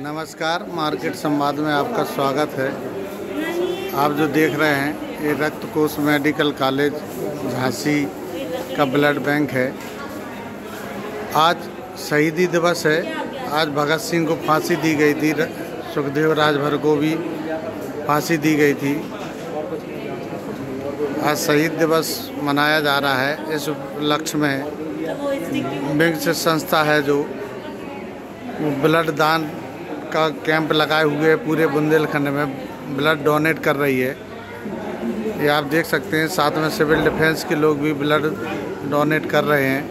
नमस्कार, मार्केट संवाद में आपका स्वागत है। आप जो देख रहे हैं ये रक्त कोष मेडिकल कॉलेज झांसी का ब्लड बैंक है। आज शहीदी दिवस है। आज भगत सिंह को फांसी दी गई थी, सुखदेव राजभर को भी फांसी दी गई थी। आज शहीद दिवस मनाया जा रहा है। इस उपलक्ष्य में विंग्स संस्था है जो ब्लड दान का कैंप लगाए हुए पूरे बुंदेलखंड में ब्लड डोनेट कर रही है। ये आप देख सकते हैं, साथ में सिविल डिफेंस के लोग भी ब्लड डोनेट कर रहे हैं।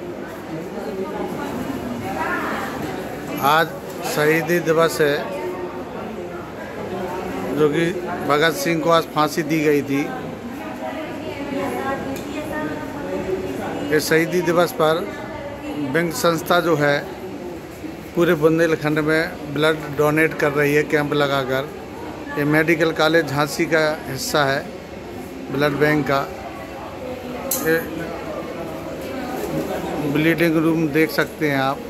आज शहीदी दिवस है जो कि भगत सिंह को आज फांसी दी गई थी। इस शहीदी दिवस पर विंग संस्था जो है पूरे बुंदेलखंड में ब्लड डोनेट कर रही है कैंप लगाकर। ये मेडिकल कॉलेज झांसी का हिस्सा है ब्लड बैंक का। ये ब्लीडिंग रूम देख सकते हैं आप।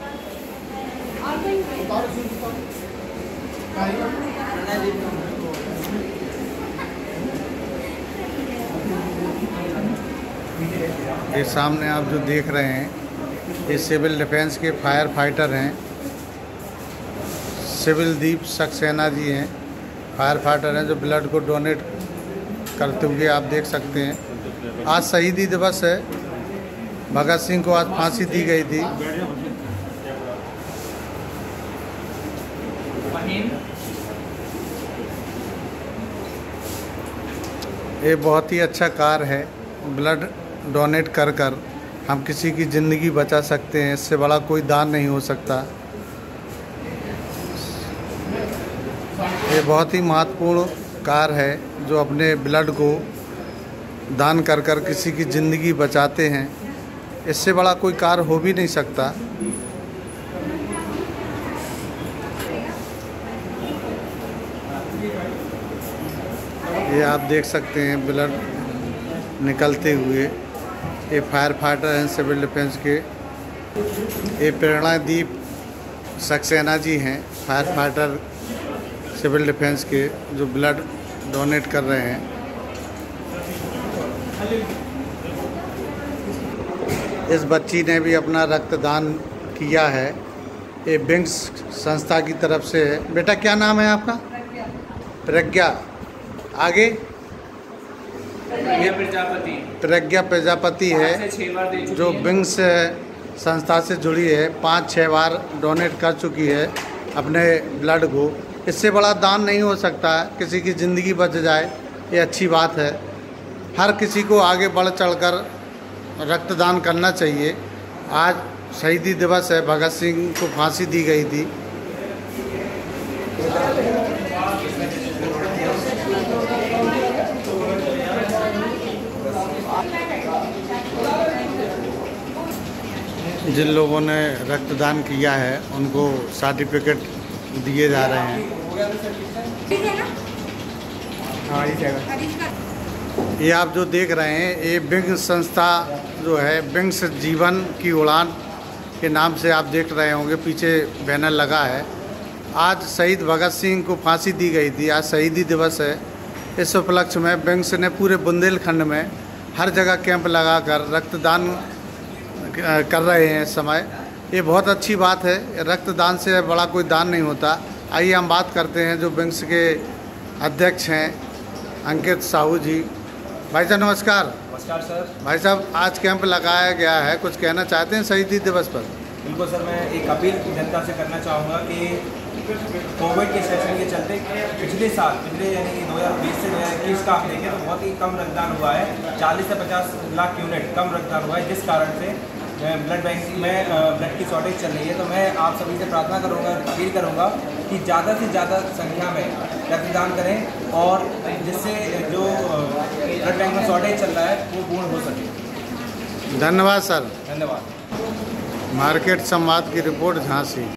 ये सामने आप जो देख रहे हैं ये सिविल डिफेंस के फायर फाइटर हैं। सिविल दीप सक्सेना जी हैं, फायर फाइटर हैं जो ब्लड को डोनेट करते हुए आप देख सकते हैं। आज शहीदी दिवस है। भगत सिंह को आज फांसी दी गई थी। ये बहुत ही अच्छा कार्य है। ब्लड डोनेट कर हम किसी की ज़िंदगी बचा सकते हैं। इससे बड़ा कोई दान नहीं हो सकता। ये बहुत ही महत्वपूर्ण कार्य है जो अपने ब्लड को दान कर किसी की ज़िंदगी बचाते हैं। इससे बड़ा कोई कार्य हो भी नहीं सकता। ये आप देख सकते हैं ब्लड निकलते हुए। ये फायर फाइटर हैं सिविल डिफेंस के। ये प्रेरणा दीप सक्सेना जी हैं, फायर फाइटर सिविल डिफेंस के, जो ब्लड डोनेट कर रहे हैं। इस बच्ची ने भी अपना रक्तदान किया है। ये विंग्स संस्था की तरफ से है। बेटा क्या नाम है आपका? प्रज्ञा। आगे प्रज्ञा प्रजापति है जो विंग्स संस्था से जुड़ी है। 5-6 बार डोनेट कर चुकी है अपने ब्लड को। इससे बड़ा दान नहीं हो सकता। किसी की ज़िंदगी बच जाए ये अच्छी बात है। हर किसी को आगे बढ़ चढ़कर रक्तदान करना चाहिए। आज शहीदी दिवस है। भगत सिंह को फांसी दी गई थी। जिन लोगों ने रक्तदान किया है उनको सर्टिफिकेट दिए जा रहे हैं। ये आप जो देख रहे हैं ये विंग संस्था जो है, विंग्स जीवन की उड़ान के नाम से आप देख रहे होंगे, पीछे बैनर लगा है। आज शहीद भगत सिंह को फांसी दी गई थी। आज शहीदी दिवस है। इस उपलक्ष्य में विंग्स ने पूरे बुंदेलखंड में हर जगह कैंप लगाकर रक्तदान कर रहे हैं इस समय। ये बहुत अच्छी बात है। रक्तदान से बड़ा कोई दान नहीं होता। आइए हम बात करते हैं जो विंग्स के अध्यक्ष हैं अंकित साहू जी। भाई साहब नमस्कार। नमस्कार सर। भाई साहब आज कैंप लगाया गया है, कुछ कहना चाहते हैं शहीदी दिवस पर? बिल्कुल सर, मैं एक अपील जनता से करना चाहूँगा कि कोविड के सेशन के चलते पिछले यानी 2020 से 2021 का आप देखें तो बहुत ही कम रक्तदान हुआ है। 40 से 50 लाख यूनिट कम रक्तदान हुआ है, जिस कारण से ब्लड बैंक में ब्लड की शॉर्टेज चल रही है। तो मैं आप सभी से प्रार्थना करूँगा, अपील करूँगा कि ज़्यादा से ज़्यादा संख्या में रक्तदान करें और जिससे जो ब्लड बैंक में शॉर्टेज चल रहा है वो पूर्ण हो सके। धन्यवाद सर। धन्यवाद। मार्केट संवाद की रिपोर्ट झांसी।